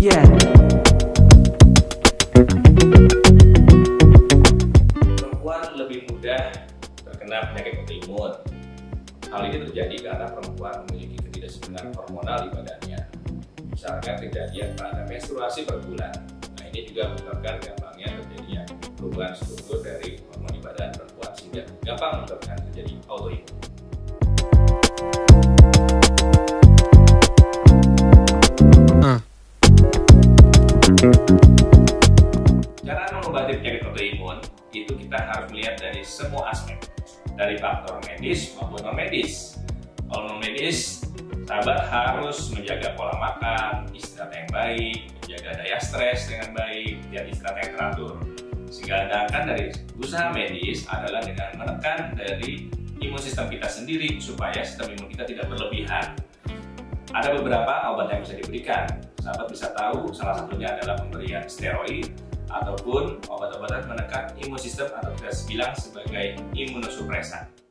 Yeah. Perempuan lebih mudah terkena penyakit autoimun. Hal ini terjadi karena perempuan memiliki ketidakseimbangan hormonal di badannya. Misalkan kejadian pada menstruasi per bulan. Nah, ini juga menyebabkan gampangnya terjadinya perubahan struktur dari hormon di badan perempuan sehingga gampang menyebabkan terjadi autoimun. Cara mengobati penyakit autoimun itu kita harus melihat dari semua aspek, dari faktor medis maupun non medis. Kalau non medis, sahabat harus menjaga pola makan, istirahat yang baik, menjaga daya stres dengan baik, dan istirahat yang teratur. Sedangkan dari usaha medis adalah dengan menekan dari imun sistem kita sendiri supaya sistem imun kita tidak berlebihan. Ada beberapa obat yang bisa diberikan. Sahabat bisa tahu salah satunya adalah pemberian steroid ataupun obat-obatan menekan imun sistem atau kita bilang sebagai imunosupresan.